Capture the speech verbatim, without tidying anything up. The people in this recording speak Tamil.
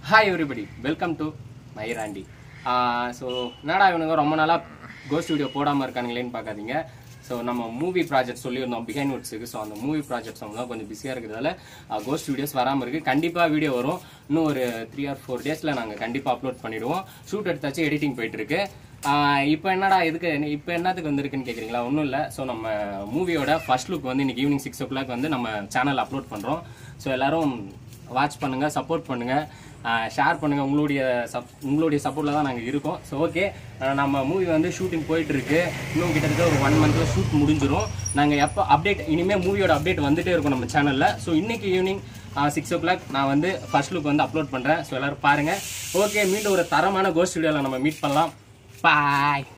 ஹாய் எவ்ரிபடி, வெல்கம் டு மைராண்டி. ஸோ என்னடா இவனுங்க ரொம்ப நாளாக கோஸ்ட் வீடியோ போடாமல் இருக்கானுங்களேன்னு பார்க்காதீங்க. ஸோ நம்ம மூவி ப்ராஜெக்ட் சொல்லியிருந்தோம் பிஹைண்ட் நோட்ஸுக்கு. ஸோ அந்த மூவி ப்ராஜெக்ட்ஸ் அவங்க கொஞ்சம் பிஸியாக இருக்கிறதால கோஸ்ட் வீடியோஸ் வராமல் இருக்குது. கண்டிப்பாக வீடியோ வரும். இன்னும் ஒரு த்ரீ ஆர் ஃபோர் டேஸில் நாங்கள் கண்டிப்பாக அப்லோட் பண்ணிவிடுவோம். ஷூட் எடுத்தாச்சு, எடிட்டிங் போயிட்டுருக்கு. இப்போ என்னடா எதுக்கு இப்போ என்னத்துக்கு வந்திருக்குன்னு கேட்குறீங்களா? ஒன்றும் இல்லை. ஸோ நம்ம மூவியோட ஃபர்ஸ்ட் லுக் வந்து இன்னைக்கு ஈவினிங் சிக்ஸ் ஓ கிளாக் வந்து நம்ம சேனல் அப்லோட் பண்ணுறோம். ஸோ எல்லோரும் வாட்ச் பண்ணுங்கள், சப்போர்ட் பண்ணுங்கள், ஷேர் பண்ணுங்கள். உங்களுடைய சப் உங்களுடைய சப்போர்ட்டில் தான் நாங்கள் இருக்கோம். ஸோ ஓகே, நம்ம மூவி வந்து ஷூட்டிங் போயிட்டுருக்கு. இன்னும் கிட்டத்தட்ட ஒரு ஒன் மந்தில் ஷூட் முடிஞ்சிடும். நாங்கள் எப்போ அப்டேட் இனிமேல் மூவியோட அப்டேட் வந்துகிட்டே இருக்கும் நம்ம சேனலில். ஸோ இன்றைக்கி ஈவினிங் சிக்ஸ் ஓ கிளாக் நான் வந்து ஃபர்ஸ்ட் லுக் வந்து அப்லோட் பண்ணுறேன். ஸோ எல்லோரும் பாருங்கள். ஓகே, மீண்டும் ஒரு தரமான கோஸ்ட் வீடியோவில் நம்ம மீட் பண்ணலாம். பாய்.